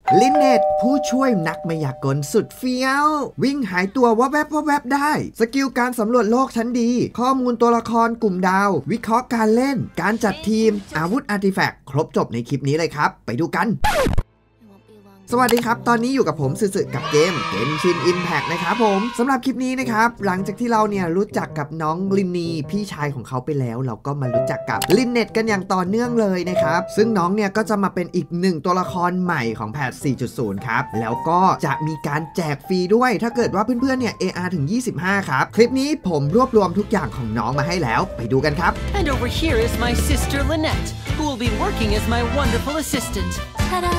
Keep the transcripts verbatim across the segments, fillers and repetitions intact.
ลินเนตผู้ช่วยนักมายากลสุดเฟี้ยววิ่งหายตัวว่าแวบว่าแวบได้สกิลการสำรวจโลกชั้นดีข้อมูลตัวละครกลุ่มดาววิเคราะห์การเล่นการจัดทีมอาวุธอาร์ติแฟกต์ครบจบในคลิปนี้เลยครับไปดูกันสวัสดีครับตอนนี้อยู่กับผมสึสึกับเกม Genshin Impact นะครับผมสำหรับคลิปนี้นะครับหลังจากที่เราเนี่ยรู้จักกับน้องลินนีพี่ชายของเขาไปแล้วเราก็มารู้จักกับลินเน็ตกันอย่างต่อเนื่องเลยนะครับซึ่งน้องเนี่ยก็จะมาเป็นอีกหนึ่งตัวละครใหม่ของแพท สี่จุดศูนย์ ครับแล้วก็จะมีการแจกฟรีด้วยถ้าเกิดว่าเพื่อนๆเนี่ย เอ อาร์ ถึงยี่สิบห้าครับคลิปนี้ผมรวบรวมทุกอย่างของน้องมาให้แล้วไปดูกันครับ And over here is my sister Lynette who will be working as my wonderful assistant. Ta-da!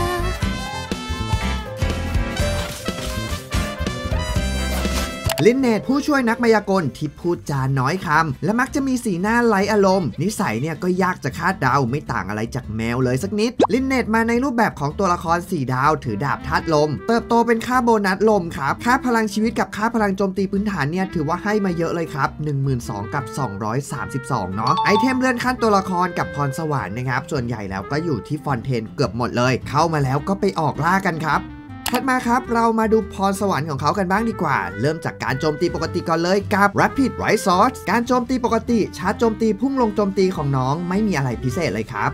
ลินเนตผู้ช่วยนักมายากลที่พูดจาน้อยคำและมักจะมีสีหน้าไร้อารมณ์นิสัยเนี่ยก็ยากจะคาดเดาไม่ต่างอะไรจากแมวเลยสักนิดลินเนตมาในรูปแบบของตัวละครสี่ดาวถือดาบธาตุลมเติบโตเป็นค่าโบนัสลมครับค่าพลังชีวิตกับค่าพลังโจมตีพื้นฐานเนี่ยถือว่าให้มาเยอะเลยครับ หนึ่งหมื่นสองพัน กับสองร้อยสามสิบสองเนาะไอเทมเลื่อนขั้นตัวละครกับพรสวรรค์นะครับส่วนใหญ่แล้วก็อยู่ที่ฟอนเทนเกือบหมดเลยเข้ามาแล้วก็ไปออกล่ากันครับถัดมาครับเรามาดูพรสวรรค์ของเขากันบ้างดีกว่าเริ่มจากการโจมตีปกติก่อนเลยกับ Rapid Right Sword การโจมตีปกติชาร์จโจมตีพุ่งลงโจมตีของน้องไม่มีอะไรพิเศษเลยครับ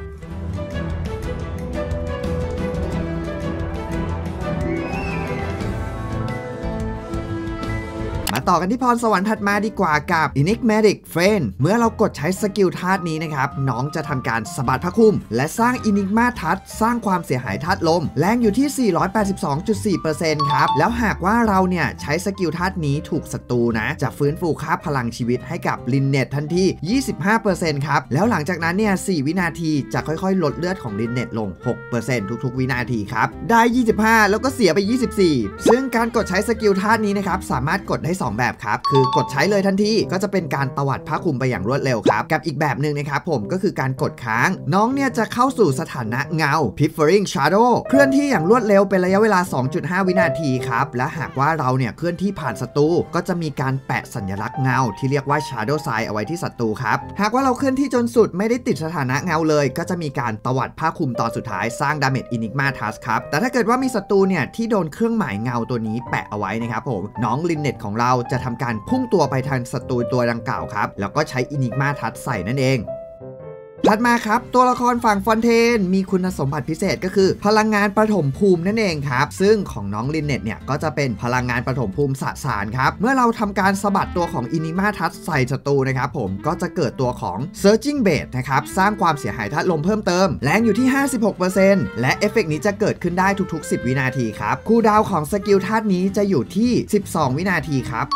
มาต่อกันที่พรสวรรค์ถัดมาดีกว่ากับ Enigmatic Friend เมื่อเรากดใช้สกิลธาตุนี้นะครับน้องจะทำการสะบัดพระคุมและสร้าง Enigma ทัศสร้างความเสียหายธาตุลมแรงอยู่ที่ สี่ร้อยแปดสิบสองจุดสี่เปอร์เซ็นต์ ครับแล้วหากว่าเราเนี่ยใช้สกิลธาตุนี้ถูกศัตรูนะจะฟื้นฟูค่าพลังชีวิตให้กับลินเน็ตทันที ยี่สิบห้าเปอร์เซ็นต์ ครับแล้วหลังจากนั้นเนี่ยสี่วินาทีจะค่อยๆลดเลือดของลินเน็ตลง หกเปอร์เซ็นต์ ทุกๆวินาทีครับได้ยี่สิบห้าแล้วก็เสียไปยี่สิบสี่ซึ่งการกดใช้สกิลธาตุนี้นะครับสามารถกดได้สองแบบครับคือกดใช้เลยทันทีก็จะเป็นการตวัดผ้าคลุมไปอย่างรวดเร็วครับกับอีกแบบหนึ่งนะครับผมก็คือการกดค้างน้องเนี่ยจะเข้าสู่สถานะเงา Piffering Shadow เคลื่อนที่อย่างรวดเร็วเป็นระยะเวลา สองจุดห้า วินาทีครับและหากว่าเราเนี่ยเคลื่อนที่ผ่านศัตรูก็จะมีการแปะสัญลักษณ์เงาที่เรียกว่า Shadow Sign เอาไว้ที่ศัตรูครับหากว่าเราเคลื่อนที่จนสุดไม่ได้ติดสถานะเงาเลยก็จะมีการตวัดผ้าคลุมตอนสุดท้ายสร้าง Damage Enigma Task ครับแต่ถ้าเกิดว่ามีศัตรูเนี่ยที่โดนเครื่องหมายเงาตัวนี้แปะเอาไว้นะครับผมน้องลินเน็ตของเราจะทำการพุ่งตัวไปทางศัตรูตัวดังกล่าวครับแล้วก็ใช้อินิกมาทัชใส่นั่นเองถัดมาครับตัวละครฝั่งฟอนเทนมีคุณสมบัติพิเศษก็คือพลังงานปฐมภูมินั่นเองครับซึ่งของน้องลินเน็ตเนี่ยก็จะเป็นพลังงานปฐมภูมิสสารครับเมื่อเราทำการสะบัดตัวของอินิกมาทัชใส่ศัตรูนะครับผมก็จะเกิดตัวของ Surging Blade นะครับสร้างความเสียหายธาตุลมเพิ่มเติมแรงอยู่ที่ ห้าสิบหกเปอร์เซ็นต์ และเอฟเฟกต์นี้จะเกิดขึ้นได้ทุกๆสิบวินาทีครับคูลดาวน์ของสกิลธาตุนี้จะอยู่ที่สิบสองวินาทีครับ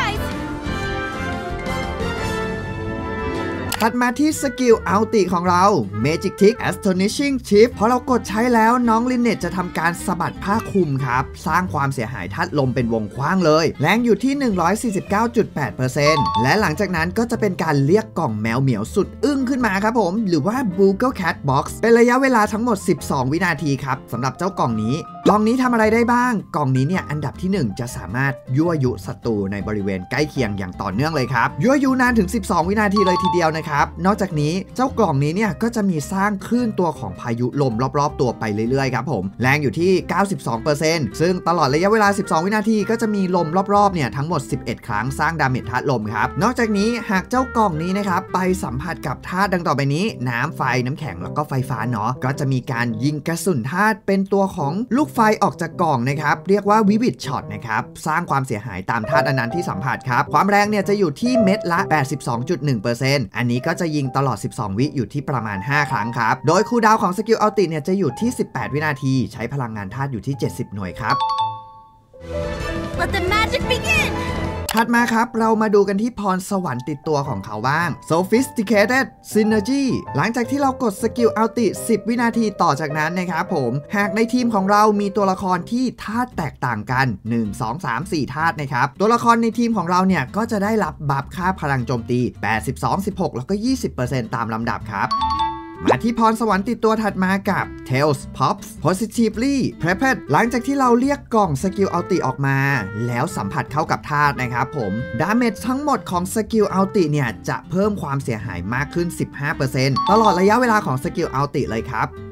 ถัดมาที่สกิลอัลติของเรา Magic Tick Astonishing Shift พอเรากดใช้แล้วน้องลินเน็ตจะทำการสะบัดผ้าคลุมครับสร้างความเสียหายธาตุลมเป็นวงกว้างเลยแรงอยู่ที่ หนึ่งร้อยสี่สิบเก้าจุดแปดเปอร์เซ็นต์ และหลังจากนั้นก็จะเป็นการเรียกกล่องแมวเหมียวสุดอึ้งขึ้นมาครับผมหรือว่า Google Cat Box เป็นระยะเวลาทั้งหมดสิบสองวินาทีครับสำหรับเจ้ากล่องนี้กล่องนี้ทำอะไรได้บ้างกล่องนี้เนี่ยอันดับที่หนึ่งจะสามารถยั่วยุศัตรูในบริเวณใกล้เคียงอย่างต่อเนื่องเลยครับยั่วยุนานถึงสิบสองวินาทีเลยทีเดียวนะครับนอกจากนี้เจ้ากล่องนี้เนี่ยก็จะมีสร้างคลื่นตัวของพายุลมรอบๆตัวไปเรื่อยๆครับผมแรงอยู่ที่ เก้าสิบสองเปอร์เซ็นต์ ซึ่งตลอดระยะเวลาสิบสองวินาทีก็จะมีลมรอบๆเนี่ยทั้งหมดสิบเอ็ดครั้งสร้างดาเมจธาตุลมครับนอกจากนี้หากเจ้ากล่องนี้นะครับไปสัมผัสกับธาตุดังต่อไปนี้น้ำไฟน้ำแข็งแล้วก็ไฟฟ้าเนาะก็จะมีการยิงกระสุนธาตุเป็นตัวของลูกไฟออกจากกล่องนะครับเรียกว่าวิวิดช็อตนะครับสร้างความเสียหายตามธาตุอันนั้นที่สัมผัสครับความแรงเนี่ยจะอยู่ที่เม็ดละ แปดสิบสองจุดหนึ่งเปอร์เซ็นต์ อันนี้ก็จะยิงตลอดสิบสองวิอยู่ที่ประมาณห้าครั้งครับโดยคูลดาวน์ของสกิลอัลติเนี่ยจะอยู่ที่สิบแปดวินาทีใช้พลังงานธาตุอยู่ที่เจ็ดสิบหน่วยครับ Let the magic begin ถัดมาครับเรามาดูกันที่พรสวรรค์ติดตัวของเขาบ้าง Sophisticated Synergy หลังจากที่เรากดสกิลอัลติสิบวินาทีต่อจากนั้นนะครับผมหากในทีมของเรามีตัวละครที่ธาตุแตกต่างกันหนึ่ง สอง สาม สี่ธาตุนะครับตัวละครในทีมของเราเนี่ยก็จะได้รับบัฟค่าพลังโจมตีแปดสิบสอง สิบหกแล้วก็ ยี่สิบเปอร์เซ็นต์ ตามลำดับครับ มาที่พรสวรรค์ติดตัวถัดมากับ Tails Pops Positively Prepared หลังจากที่เราเรียกกล่องสกิลอัลติออกมาแล้วสัมผัสเข้ากับธาตุนะครับผมดาเมจทั้งหมดของสกิลอัลติเนี่ยจะเพิ่มความเสียหายมากขึ้น สิบห้าเปอร์เซ็นต์ ตลอดระยะเวลาของสกิลอัลติเลยครับ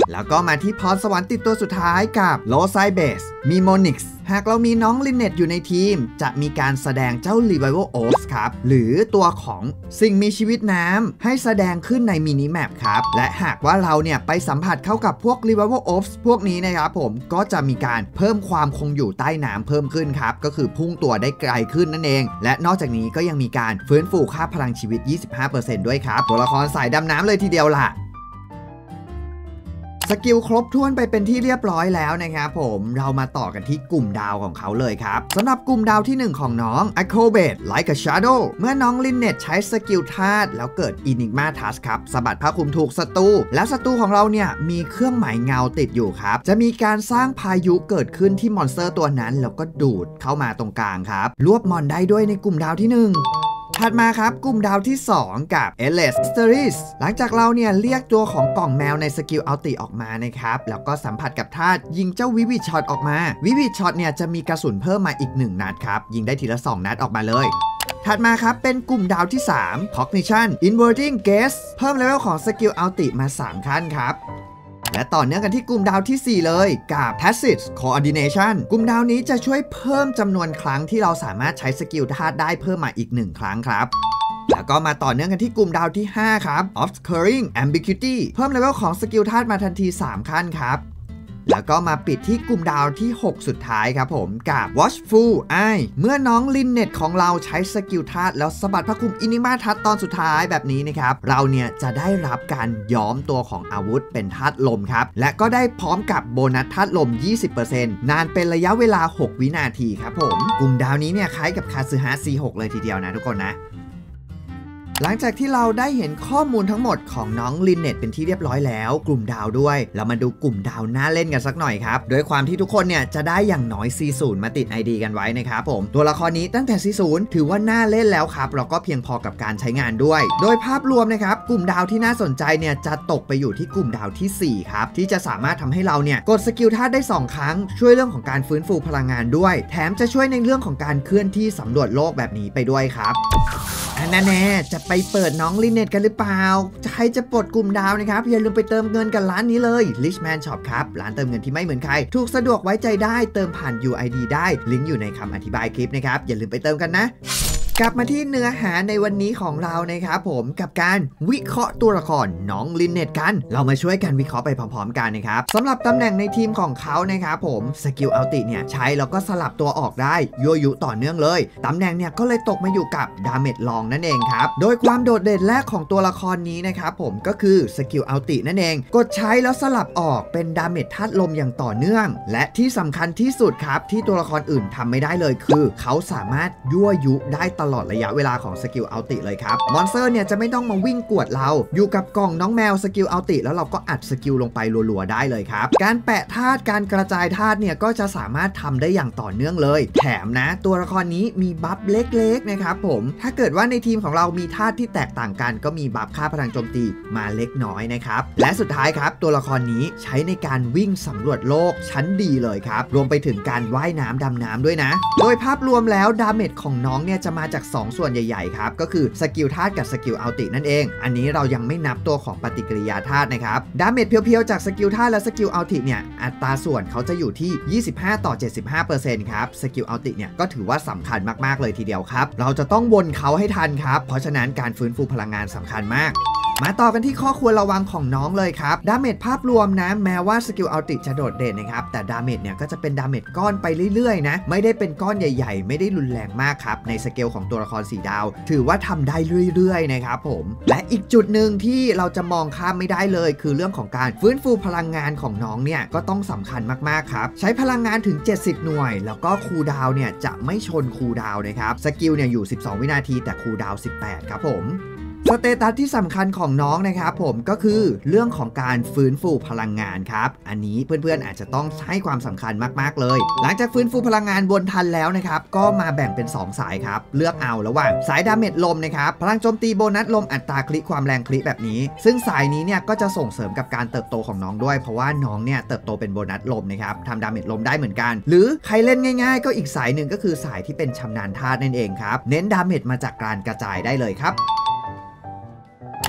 แล้วก็มาที่พรสวรรค์ติดตัวสุดท้ายกับโลไซเบสมีโมนิกส์หากเรามีน้องลินเน็ตอยู่ในทีมจะมีการแสดงเจ้า Revival Orbs ครับหรือตัวของสิ่งมีชีวิตน้ำให้แสดงขึ้นในมินิแมปครับและหากว่าเราเนี่ยไปสัมผัสเข้ากับพวก Revival Orbs พวกนี้นะครับผมก็จะมีการเพิ่มความคงอยู่ใต้น้ำเพิ่มขึ้นครับก็คือพุ่งตัวได้ไกลขึ้นนั่นเองและนอกจากนี้ก็ยังมีการฟื้นฟูค่าพลังชีวิต ยี่สิบห้าเปอร์เซ็นต์ ด้วยครับตัวละครสายดำน้ำเลยทีเดียวล่ะสกิลครบถ้วนไปเป็นที่เรียบร้อยแล้วนะครับผมเรามาต่อกันที่กลุ่มดาวของเขาเลยครับสำหรับกลุ่มดาวที่หนึ่งของน้อง Acrobat Like a Shadow เมื่อน้องลินเน็ตใช้สกิลธาตุแล้วเกิด Enigma Touch ครับสะบัดผ้าคลุมถูกศัตรูและศัตรูของเราเนี่ยมีเครื่องหมายเงาติดอยู่ครับจะมีการสร้างพายุเกิดขึ้นที่มอนสเตอร์ตัวนั้นแล้วก็ดูดเข้ามาตรงกลางครับรวบมอนได้ด้วยในกลุ่มดาวที่หนึ่งถัดมาครับกลุ่มดาวที่สองกับ Endless Mysteries หลังจากเราเนี่ยเรียกตัวของกล่องแมวในสกิลอัลติออกมานะครับแล้วก็สัมผัสกับธาตุยิงเจ้าวิวิดช็อตออกมาวิวิดช็อตเนี่ยจะมีกระสุนเพิ่มมาอีกหนึ่งนัดครับยิงได้ทีละสองนัดออกมาเลยถัดมาครับเป็นกลุ่มดาวที่สาม Cognition Inverting Gaze เพิ่มเลเวลของสกิลอัลติมาสามขั้นครับและต่อเนื่องกันที่กลุ่มดาวที่สี่เลยกับ Passive Coordination กลุ่มดาวนี้จะช่วยเพิ่มจำนวนครั้งที่เราสามารถใช้สกิลธาตุได้เพิ่มมาอีกหนึ่งครั้งครับแล้วก็มาต่อเนื่องกันที่กลุ่มดาวที่ห้าครับ Obscuring Ambiguity เพิ่มเลเวลของสกิลธาตุมาทันทีสามขั้นครับแล้วก็มาปิดที่กลุ่มดาวที่หกสุดท้ายครับผมกับ Watchful Eye เมื่อน้องลินเน็ตของเราใช้สกิลธาตุแล้วสะบัดผ้าคลุมอินิมาทัศตอนสุดท้ายแบบนี้นะครับเราเนี่ยจะได้รับการย้อมตัวของอาวุธเป็นธาตุลมครับและก็ได้พร้อมกับโบนัสธาตุลม ยี่สิบเปอร์เซ็นต์ นานเป็นระยะเวลาหกวินาทีครับผมกลุ่มดาวนี้เนี่ยคล้ายกับคาซึฮะ ซี หก เลยทีเดียวนะทุกคนนะหลังจากที่เราได้เห็นข้อมูลทั้งหมดของน้องลินเน็ตเป็นที่เรียบร้อยแล้วกลุ่มดาวด้วยเรามาดูกลุ่มดาวน่าเล่นกันสักหน่อยครับโดยความที่ทุกคนเนี่ยจะได้อย่างน้อย ซี ศูนย์ มาติด ไอ ดี กันไว้นะครับผมตัวละครนี้ตั้งแต่ ซี ศูนย์ ถือว่าน่าเล่นแล้วครับแล้วก็เพียงพอกับการใช้งานด้วยโดยภาพรวมนะครับกลุ่มดาวที่น่าสนใจเนี่ยจะตกไปอยู่ที่กลุ่มดาวที่สี่ครับที่จะสามารถทำให้เราเนี่ยกดสกิลธาตุได้สองครั้งช่วยเรื่องของการฟื้นฟูพลังงานด้วยแถมจะช่วยในเรื่องของการเคลื่อนที่สำรวจโลกแบบนี้ไปด้วยครับอันนั้นแน่จะไปเปิดน้องลินเน็ตกันหรือเปล่าใครจะปลดกลุ่มดาวนะครับอย่าลืมไปเติมเงินกันร้านนี้เลย Richman Shop ครับร้านเติมเงินที่ไม่เหมือนใครถูกสะดวกไว้ใจได้เติมผ่าน ยู ไอ ดี ได้ลิงก์อยู่ในคำอธิบายคลิปนะครับอย่าลืมไปเติมกันนะกลับมาที่เนื้อหาในวันนี้ของเรานะครับผมกับการวิเคราะห์ตัวละครน้องลินเน็ตกันเรามาช่วยกันวิเคราะห์ไปพร้อมๆกันนะครับสำหรับตำแหน่งในทีมของเขานะครับผมสกิลอัลติเนี่ยใช้แล้วก็สลับตัวออกได้ยั่วยุต่อเนื่องเลยตำแหน่งเนี่ยก็เลยตกมาอยู่กับดาเมจลองนั่นเองครับโดยความโดดเด่นแรกของตัวละครนี้นะครับผมก็คือสกิลอัลตินั่นเองกดใช้แล้วสลับออกเป็นดาเมจธาตุลมอย่างต่อเนื่องและที่สำคัญที่สุดครับที่ตัวละครอื่นทำไม่ได้เลยคือเขาสามารถยั่วยุได้ตลอดระยะเวลาของสกิลอัลติเลยครับมอนสเตอร์เนี่ยจะไม่ต้องมาวิ่งกวดเราอยู่กับกล่องน้องแมวสกิลอัลติแล้วเราก็อัดสกิลลงไปรัวๆได้เลยครับการแปะธาตุการกระจายธาตุเนี่ยก็จะสามารถทำได้อย่างต่อเนื่องเลยแถมนะตัวละครนี้มีบัฟเล็กๆนะครับผมถ้าเกิดว่าในทีมของเรามีธาตุที่แตกต่างกันก็มีบัฟค่าพลังโจมตีมาเล็กน้อยนะครับและสุดท้ายครับตัวละครนี้ใช้ในการวิ่งสำรวจโลกชั้นดีเลยครับรวมไปถึงการว่ายน้ำดำน้ำด้วยนะโดยภาพรวมแล้วดาเมจของน้องเนี่ยจะมาจากสองส่วนใหญ่ๆครับก็คือสกิลธาตุกับสกิลอัลตินั่นเองอันนี้เรายังไม่นับตัวของปฏิกิริยาธาตุนะครับดาเมจเพียวๆจากสกิลธาตุและสกิลอัลติเนี่ยอัตราส่วนเขาจะอยู่ที่ ยี่สิบห้าต่อเจ็ดสิบห้าเปอร์เซ็นต์ ครับสกิลอัลติเนี่ยก็ถือว่าสำคัญมากๆเลยทีเดียวครับเราจะต้องวนเขาให้ทันครับเพราะฉะนั้นการฟื้นฟูพลังงานสำคัญมากมาต่อกันที่ข้อควรระวังของน้องเลยครับดาเมจภาพรวมนะแม้ว่าสกิลอัลติจะโดดเด่นนะครับแต่ดาเมจเนี่ยก็จะเป็นดาเมจก้อนไปเรื่อยๆนะไม่ได้เป็นก้อนใหญ่ๆไม่ได้รุนแรงมากครับในสเกลของตัวละครสี่ดาวถือว่าทำได้เรื่อยๆนะครับผมและอีกจุดหนึ่งที่เราจะมองข้ามไม่ได้เลยคือเรื่องของการฟื้นฟูพลังงานของน้องเนี่ยก็ต้องสำคัญมากๆครับใช้พลังงานถึงเจ็ดสิบหน่วยแล้วก็คูลดาวน์เนี่ยจะไม่ชนคูลดาวน์นะครับสกิลเนี่ยอยู่สิบสองวินาทีแต่คูลดาวน์สิบแปดครับผมสเตตัสที่สำคัญของน้องนะครับผมก็คือเรื่องของการฟื้นฟูพลังงานครับอันนี้เพื่อนๆอาจจะต้องให้ความสำคัญมากๆเลยหลังจากฟื้นฟูพลังงานบนทันแล้วนะครับก็มาแบ่งเป็นสองสายครับเลือกเอาระหว่างสายดาเมจลมนะครับพลังโจมตีโบนัสลมอัตราคลิกความแรงคลิกแบบนี้ซึ่งสายนี้เนี่ยก็จะส่งเสริมกับการเติบโตของน้องด้วยเพราะว่าน้องเนี่ยเติบโตเป็นโบนัสลมนะครับทำดาเมจลมได้เหมือนกันหรือใครเล่นง่ายๆก็อีกสายหนึ่งก็คือสายที่เป็นชำนาญธาตุนั่นเองครับเน้นดาเมจมาจากการกระจายได้เลยครับ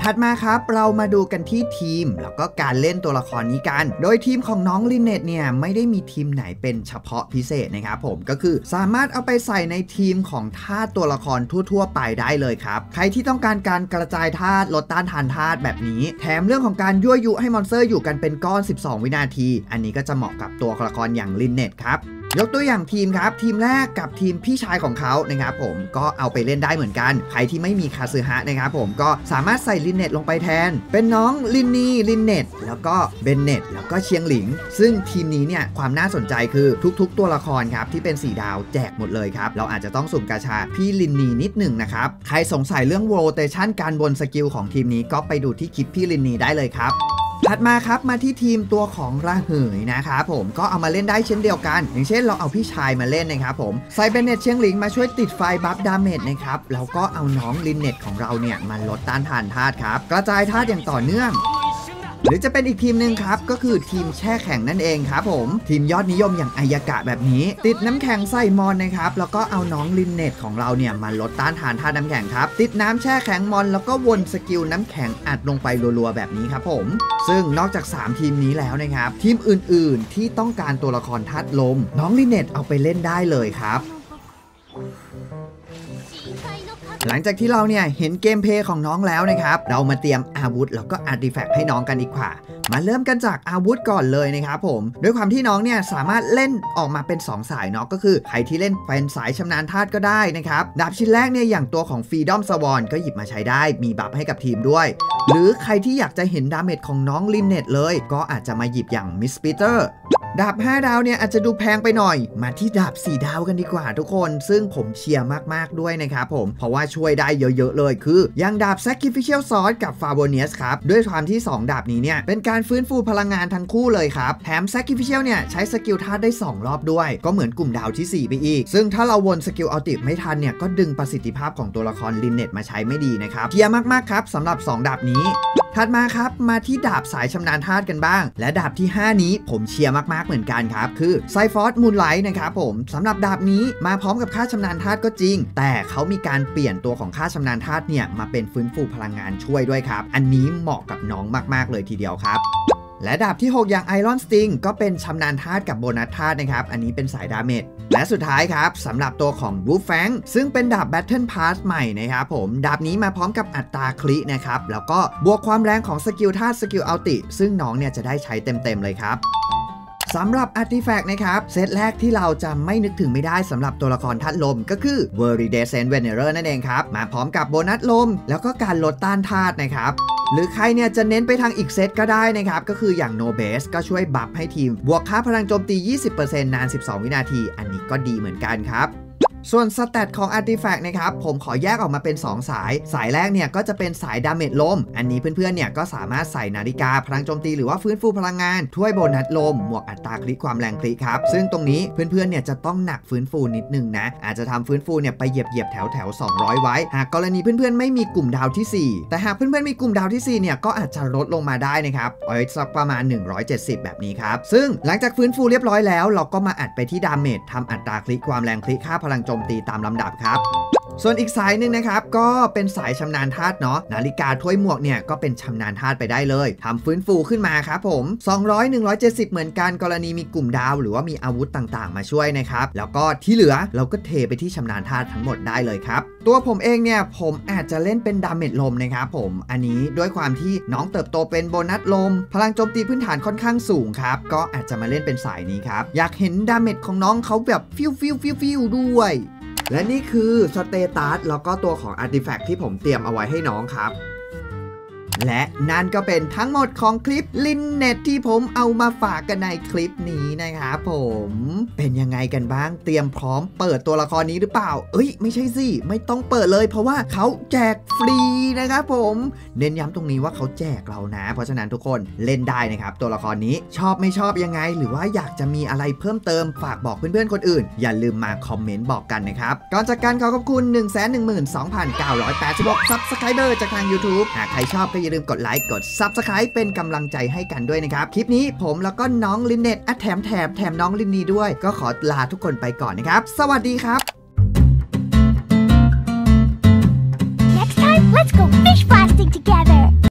ถัดมาครับเรามาดูกันที่ทีมแล้วก็การเล่นตัวละครนี้กันโดยทีมของน้องลินเนตเนี่ยไม่ได้มีทีมไหนเป็นเฉพาะพิเศษนะครับผมก็คือสามารถเอาไปใส่ในทีมของธาตุตัวละครทั่วๆไปได้เลยครับใครที่ต้องการการกระจายธาตุลดต้านทานธาตุแบบนี้แถมเรื่องของการยั่วยุให้มอนสเตอร์อยู่กันเป็นก้อนสิบสองวินาทีอันนี้ก็จะเหมาะกับตัวละครอย่างลินเนตครับยกตัวอย่างทีมครับทีมแรกกับทีมพี่ชายของเขานะครับผมก็เอาไปเล่นได้เหมือนกันใครที่ไม่มีคาซึฮะนะครับผมก็สามารถใส่ลินเนตลงไปแทนเป็นน้องลินนี่ลินเนตแล้วก็เบนเนตแล้วก็เชียงหลิงซึ่งทีมนี้เนี่ยความน่าสนใจคือทุกๆตัวละครครับที่เป็นสี่ดาวแจกหมดเลยครับเราอาจจะต้องสุ่มกาชาพี่ลินนี่นิดหนึ่งนะครับใครสงสัยเรื่องโรเตชันการบนสกิลของทีมนี้ก็ไปดูที่คลิปพี่ลินนี่ได้เลยครับถัดมาครับมาที่ทีมตัวของระเหยนะครับผมก็เอามาเล่นได้เช่นเดียวกันอย่างเช่นเราเอาพี่ชายมาเล่นนะครับผมไซเบเนตเชียงหลิงมาช่วยติดไฟบัฟดาเมจนะครับแล้วก็เอาน้องลินเนตของเราเนี่ยมาลดต้านทานธาตุครับกระจายธาตุอย่างต่อเนื่องหรือจะเป็นอีกทีมหนึ่งครับก็คือทีมแช่แข็งนั่นเองครับผมทีมยอดนิยมอย่างอายากะแบบนี้ติดน้ำแข็งใส่มอนนะครับแล้วก็เอาน้องลินเนตของเราเนี่ยมาลดต้านทานธาตุน้ำแข็งครับติดน้ำแช่แข็งมอนแล้วก็วนสกิลน้ำแข็งอัดลงไปรัวๆแบบนี้ครับผมซึ่งนอกจากสามทีมนี้แล้วนะครับทีมอื่นๆที่ต้องการตัวละครธาตุลมน้องลินเนตเอาไปเล่นได้เลยครับหลังจากที่เราเนี่ยเห็นเกมเพลย์ของน้องแล้วนะครับเรามาเตรียมอาวุธแล้วก็อาร์ติแฟกต์ให้น้องกันดีกว่ามาเริ่มกันจากอาวุธก่อนเลยนะครับผมด้วยความที่น้องเนี่ยสามารถเล่นออกมาเป็นสองสายเนาะก็คือใครที่เล่นเป็นสายชำนาญธาตุก็ได้นะครับดาบชิ้นแรกเนี่ยอย่างตัวของ Freedom Sworn ก็หยิบมาใช้ได้มีบัฟให้กับทีมด้วยหรือใครที่อยากจะเห็นดาเมจของน้องลินเนตเลยก็อาจจะมาหยิบอย่าง Miss Peterดาบห้าดาวเนี่ยอาจจะดูแพงไปหน่อยมาที่ดาบสี่ดาวกันดีกว่าทุกคนซึ่งผมเชียร์มากๆด้วยนะครับผมเพราะว่าช่วยได้เยอะๆเลยคืออย่างดาบ Sacrificial Sword กับ Favonius ครับด้วยความที่สองดาบนี้เนี่ยเป็นการฟื้นฟูพลังงานทั้งคู่เลยครับแถม Sacrificial เนี่ยใช้สกิลธาตุได้สองรอบด้วยก็เหมือนกลุ่มดาวที่สี่ไปอีกซึ่งถ้าเราวนสกิลอัลติไม่ทันเนี่ยก็ดึงประสิทธิภาพของตัวละครลินเนตมาใช้ไม่ดีนะครับเชียร์มากๆครับสำหรับสองดาบนี้ถัดมาครับมาที่ดาบสายชำนาญธาตุกันบ้างและดาบที่ห้านี้ผมเชียร์มากๆเหมือนกันครับคือไซฟอร์สมูนไลท์นะครับผมสำหรับดาบนี้มาพร้อมกับค่าชำนาญธาตุก็จริงแต่เขามีการเปลี่ยนตัวของค่าชำนาญธาตุเนี่ยมาเป็นฟื้นฟูพลังงานช่วยด้วยครับอันนี้เหมาะกับน้องมากๆเลยทีเดียวครับและดาบที่หกอย่าง Iron Sting ก็เป็นชำนาญธาตุกับโบนัสธาตุนะครับอันนี้เป็นสายดาเมจและสุดท้ายครับสำหรับตัวของ Wolf Fang ซึ่งเป็นดาบ Battle Pass ใหม่นะครับผมดาบนี้มาพร้อมกับอัตราครินะครับแล้วก็บวกความแรงของสกิลธาตุสกิลอัลติซึ่งน้องเนี่ยจะได้ใช้เต็มๆเลยครับสำหรับอาร์ติแฟกต์นะครับเซตแรกที่เราจะไม่นึกถึงไม่ได้สำหรับตัวละครธาตุลมก็คือ Viridescent Venerer นั่นเองครับมาพร้อมกับโบนัสลมแล้วก็การลดต้านธาตุนะครับหรือใครเนี่ยจะเน้นไปทางอีกเซตก็ได้นะครับก็คืออย่าง No Base ก็ช่วยบัฟให้ทีมบวกค่าพลังโจมตี ยี่สิบเปอร์เซ็นต์ นานสิบสองวินาทีอันนี้ก็ดีเหมือนกันครับส่วนสแตทของอาร์ติแฟกต์นะครับผมขอแยกออกมาเป็นสองสายสายแรกเนี่ยก็จะเป็นสายดาเมจลมอันนี้เพื่อนๆเนี่ยก็สามารถใส่นาฬิกาพลังโจมตีหรือว่าฟื้นฟูพลังงานถ้วยโบนัสลมหมวกอัตราคลิกความแรงคลิกครับซึ่งตรงนี้เพื่อนๆเนี่ยจะต้องหนักฟื้นฟูนิดนึงนะอาจจะทำฟื้นฟูเนี่ยไปเหยียบเหยียบแถวแถวสองร้อยไว้หากกรณีเพื่อนๆไม่มีกลุ่มดาวที่สี่แต่หากเพื่อนๆมีกลุ่มดาวที่สี่เนี่ยก็อาจจะลดลงมาได้นะครับเอาสักประมาณหนึ่งร้อยเจ็ดสิบแบบนี้ครับซึ่งหลังจากฟื้นฟูเรียบร้อยแล้วเราก็มาอัดไปที่ดาเมจทำอัตราคลิกความแรงคลิกค่าพลังโจมตีตามลำดับครับส่วนอีกสายหนึ่งนะครับก็เป็นสายชำนาญธาตุเนาะนาฬิกาถ้วยหมวกเนี่ยก็เป็นชำนาญธาตุไปได้เลยทำฟื้นฟูขึ้นมาครับผมสองร้อย หนึ่งร้อยเจ็ดสิบเหมือนกันกรณีมีกลุ่มดาวหรือว่ามีอาวุธต่างๆมาช่วยนะครับแล้วก็ที่เหลือเราก็เทไปที่ชำนาญธาตุทั้งหมดได้เลยครับตัวผมเองเนี่ยผมอาจจะเล่นเป็นดาเมจลมนะครับผมอันนี้ด้วยความที่น้องเติบโตเป็นโบนัสลมพลังโจมตีพื้นฐานค่อนข้างสูงครับก็อาจจะมาเล่นเป็นสายนี้ครับอยากเห็นดาเมจของน้องเขาแบบฟิวฟิวฟิวฟิวด้วยและนี่คือสเตตัสแล้วก็ตัวของอาร์ติแฟกต์ที่ผมเตรียมเอาไว้ให้น้องครับและนั่นก็เป็นทั้งหมดของคลิปลินเน็ตที่ผมเอามาฝากกันในคลิปนี้นะครับผมเป็นยังไงกันบ้างเตรียมพร้อมเปิดตัวละครนี้หรือเปล่าเอ้ยไม่ใช่สิไม่ต้องเปิดเลยเพราะว่าเขาแจกฟรีนะครับผมเน้นย้ำตรงนี้ว่าเขาแจกเรานะเพราะฉะนั้นทุกคนเล่นได้นะครับตัวละครนี้ชอบไม่ชอบยังไงหรือว่าอยากจะมีอะไรเพิ่มเติมฝากบอกเพื่อนๆคนอื่นอย่าลืมมาคอมเมนต์บอกกันนะครับก่อนจากการขอขอบคุณ หนึ่งแสนหนึ่งหมื่นสองพันเก้าร้อยแปดสิบหก ซับสไครเบอร์จากทาง YouTube หากใครชอบก็อย่าลืมกดไลค์กด ซับสไครบ์ เป็นกำลังใจให้กันด้วยนะครับคลิปนี้ผมแล้วก็น้องลินเน็ตแถมแถมแถมน้องลินนีด้วยก็ขอลาทุกคนไปก่อนนะครับสวัสดีครับ